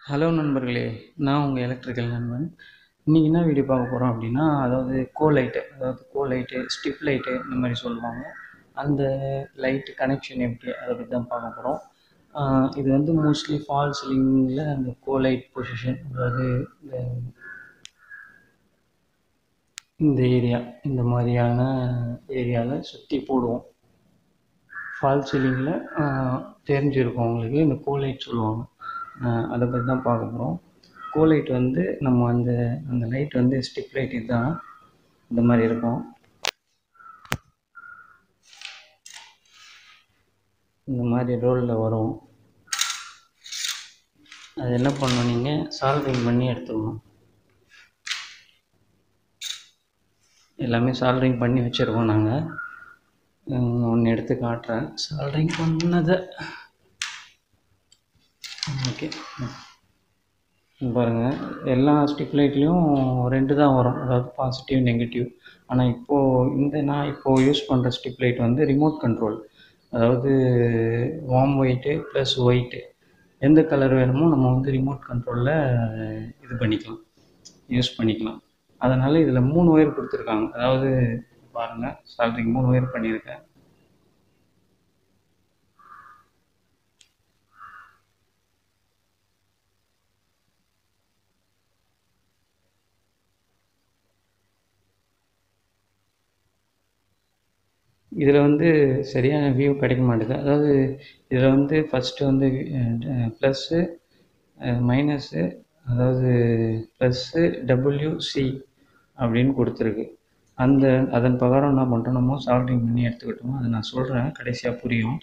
Hello நண்பர்களே, நான் உங்கள் எலக்ட்ரிக்கல் நண்பன். இன்றைக்கி என்ன வீடியோ பார்க்க போகிறோம் அப்படின்னா, கோ லைட்டு, ஸ்ட்ரிப் லைட்டு இந்த மாதிரி சொல்லுவாங்க. அந்த லைட்டு கனெக்ஷன் எப்படி அதை பற்றி தான் பார்க்க போகிறோம். இது வந்து மோஸ்ட்லி ஃபால் சீலிங்கில் அந்த லைட் பொசிஷன், அதாவது இந்த ஏரியா, இந்த மாதிரியான ஏரியாவில் சுற்றி போடுவோம். ஃபால் சீலிங்கில் தெரிஞ்சிருக்கும் உங்களுக்கு, இந்த லைட் சொல்லுவாங்க. அதை பற்றி தான் பார்க்க போகிறோம். லைட் வந்து நம்ம அந்த லைட் வந்து ஸ்ட்ரிப் லைட் இதுதான், இந்த மாதிரி இருக்கும். இந்த மாதிரி ரோலில் வரும். அது என்ன பண்ணணும், நீங்கள் சால்ட்ரிங் பண்ணி எடுத்துக்கணும். எல்லாமே சால்ட்ரிங் பண்ணி வச்சுருக்கோம் நாங்கள். ஒன்று எடுத்து காட்டுறேன் சால்ட்ரிங் பண்ணதை. ஓகே, பாருங்கள், எல்லா ஸ்ட்ரிப் லைட்லேயும் 2 தான் வரும், அதாவது பாசிட்டிவ் நெகட்டிவ். ஆனால் நான் இப்போது யூஸ் பண்ணுற ஸ்ட்ரிப் லைட் வந்து ரிமோட் கண்ட்ரோல், அதாவது வார்ம் ஒயிட்டு ப்ளஸ் ஒயிட்டு, எந்த கலர் வேணுமோ நம்ம வந்து ரிமோட் கண்ட்ரோலில் இது பண்ணிக்கலாம், யூஸ் பண்ணிக்கலாம். அதனால் இதில் 3 ஒயர் கொடுத்துருக்காங்க. அதாவது பாருங்கள், சால்ட்ரிங் 3 ஒயர் பண்ணியிருக்கேன். இதில் வந்து சரியான வியூ கிடைக்க மாட்டேது. அதாவது இதில் வந்து ஃபஸ்ட்டு வந்து ப்ளஸ்ஸு மைனஸு, அதாவது ப்ளஸ்ஸு WC அப்படின்னு கொடுத்துருக்கு. அதன் பிரகாரம் என்ன பண்ணுறோம், நம்ம சால்ட்ரிங் பண்ணி எடுத்துக்கிட்டோம். அதை நான் சொல்கிறேன், கடைசியாக புரியும்.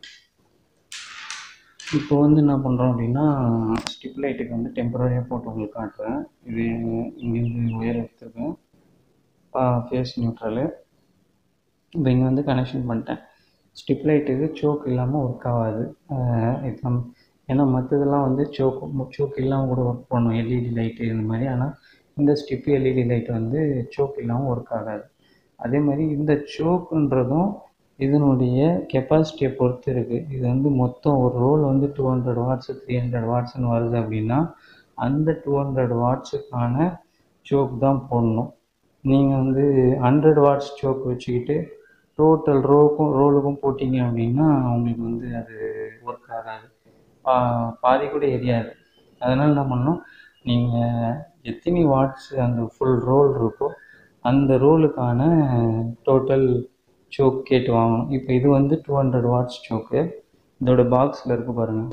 இப்போ வந்து என்ன பண்ணுறோம் அப்படின்னா, ஸ்ட்ரிப் லைட்டுக்கு வந்து டெம்பரரியாக போட்டு உங்களுக்கு காட்டுறேன். இது இங்கேருந்து ஒயர் எடுத்துருக்கேன், ஃபேஸ் நியூட்ரலு. இப்போ இங்கே வந்து கனெக்ஷன் பண்ணிட்டேன். ஸ்ட்ரிப் லைட்டுக்கு சோக் இல்லாமல் ஒர்க் ஆகாது. இது ஏன்னா மற்றதெல்லாம் வந்து சோக் இல்லாமல் கூட ஒர்க் பண்ணணும், LED லைட்டு இந்த மாதிரி. ஆனால் இந்த ஸ்ட்ரிப் LED லைட் வந்து சோக் இல்லாமல் ஒர்க் ஆகாது. அதே மாதிரி இந்த சோக்குன்றதும் இதனுடைய கெப்பாசிட்டியை பொறுத்து இருக்குது. இது வந்து மொத்தம் ஒரு ரோல் வந்து 200 வாட்ஸு 300 வாட்ஸுன்னு வருது அப்படின்னா, அந்த 200 வாட்ஸுக்கான சோக் தான் போடணும். நீங்கள் வந்து 100 வாட்ஸ் சோக் வச்சுக்கிட்டு டோட்டல் ரோலுக்கும் போட்டிங்க அப்படின்னா உங்களுக்கு வந்து அது ஒர்க் ஆகாது, பாதி கூட எரியாது. அதனால் என்ன பண்ணணும், நீங்கள் எத்தனை வாட்ஸ் அந்த ஃபுல் ரோல் இருக்கோ அந்த ரோலுக்கான டோட்டல் சோக் கேட்டு வாங்கணும். இப்போ இது வந்து 200 வாட்ஸ் சோக்கு, இதோட பாக்ஸில் இருக்குது பாருங்கள்.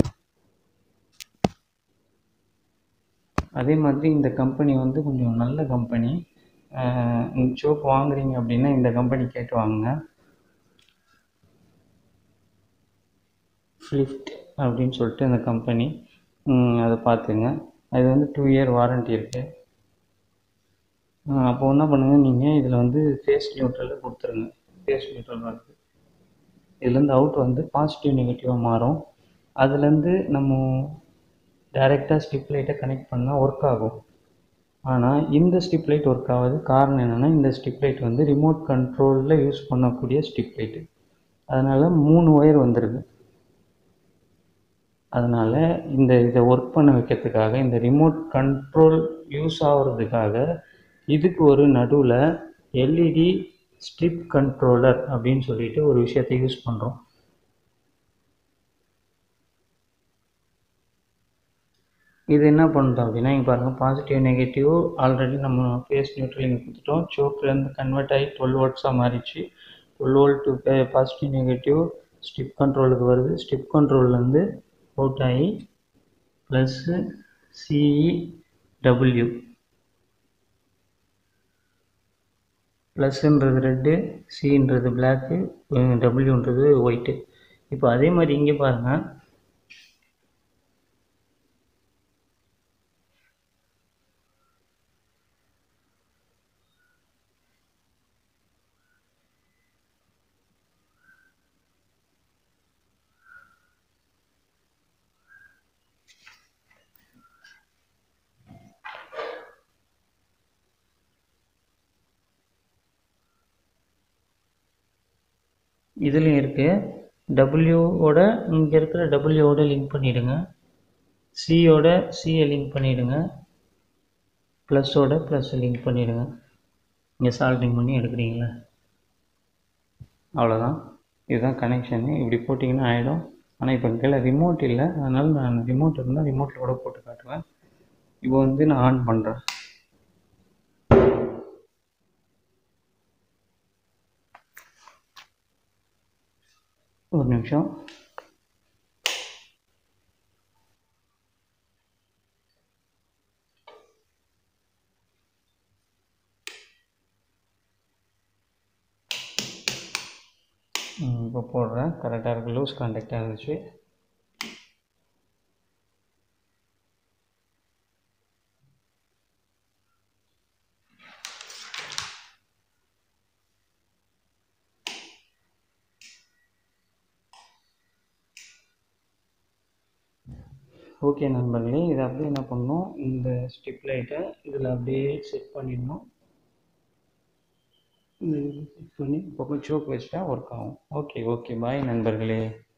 அதே மாதிரி இந்த கம்பெனி வந்து கொஞ்சம் நல்ல கம்பெனி. சோக் வாங்குறீங்க அப்படின்னா இந்த கம்பெனி கேட்டு வாங்குங்க. ஃப்ளிஃப்ட் அப்படின்னு சொல்லிட்டு இந்த கம்பெனி, அதை பார்த்துங்க. அது வந்து 2 இயர் வாரண்ட்டி இருக்குது. அப்போ என்ன பண்ணுங்கள், நீங்கள் இதில் வந்து ஃபேஸ் நியூட்ரலில் கொடுத்துருங்க. ஃபேஸ் நியூட்ரல் வருது, இதுலேருந்து அவுட் வந்து பாசிட்டிவ் நெகட்டிவாக மாறும். அதுலேருந்து நம்ம டைரெக்டாக ஸ்ட்ரிப் லைட்டை கனெக்ட் பண்ணால் ஒர்க் ஆகும். ஆனால் இந்த ஸ்ட்ரிப் லைட் ஒர்க் ஆகாது. காரணம் என்னென்னா, இந்த ஸ்ட்ரிப் லைட் வந்து ரிமோட் கண்ட்ரோலில் யூஸ் பண்ணக்கூடிய ஸ்ட்ரிப் லைட்டு. அதனால் 3 ஒயர் வந்துருக்கு. அதனால் இதை ஒர்க் பண்ண வைக்கிறதுக்காக, இந்த ரிமோட் கண்ட்ரோல் யூஸ் ஆகிறதுக்காக இதுக்கு ஒரு நடுவில் LED ஸ்ட்ரிப் கண்ட்ரோலர் அப்படின்னு சொல்லிட்டு ஒரு விஷயத்தை யூஸ் பண்ணுறோம். இது என்ன பண்ணுறோம் அப்படின்னா, இங்கே பாருங்கள், பாசிட்டிவ் நெகட்டிவ் ஆல்ரெடி நம்ம ஃபேஸ் நியூட்ரல் இங்கே கொடுத்துட்டோம். சோக்லேருந்து கன்வெர்ட் ஆகி 12 வாட்ஸாக மாறிடுச்சு. 12 volt to positive negative strip கண்ட்ரோலுக்கு வருது. ஸ்ட்ரிப் கண்ட்ரோல்லேருந்து அவுட் ஆகி ப்ளஸ்ஸு CEW, ப்ளஸ்ன்றது ரெட்டு, சின்றது பிளாக்கு, டபிள்யூன்றது ஒயிட்டு. இப்போ அதே மாதிரி இங்கே பாருங்கள், இதுலேயும் இருக்குது. டபிள்யூவோட இங்கே இருக்கிற டபிள்யூவோட லிங்க் பண்ணிவிடுங்க. சியோட சியை லிங்க் பண்ணிவிடுங்க, ப்ளஸோட ப்ளஸ் லிங்க் பண்ணிவிடுங்க. இங்கே சால்டிங் பண்ணி எடுக்கிறீங்களா, அவ்வளோதான். இதுதான் கனெக்ஷனு. இப்படி போட்டிங்கன்னா ஆகிடும். ஆனால் இப்போ கீழே ரிமோட் இல்லை, அதனால் நான் ரிமோட் இருந்தால் ரிமோட்டில் கூட போட்டு காட்டுவேன். இப்போ வந்து நான் ஆன் பண்ணுறேன். ஒரு நிமிஷம். இப்போ போடுறேன். கரெக்டாக இருக்குது. லூஸ் கான்டாக்டாக இருந்துச்சு. ஓகே நண்பர்களே, இதை அப்படியே என்ன பண்ணணும், இந்த ஸ்ட்ரிப் லைட்டை இதில் அப்படியே செட் பண்ணிடணும். இது செட் பண்ணி இப்போ சோக் வச்சுட்டா ஒர்க் ஆகும். ஓகே பாய் நண்பர்களே.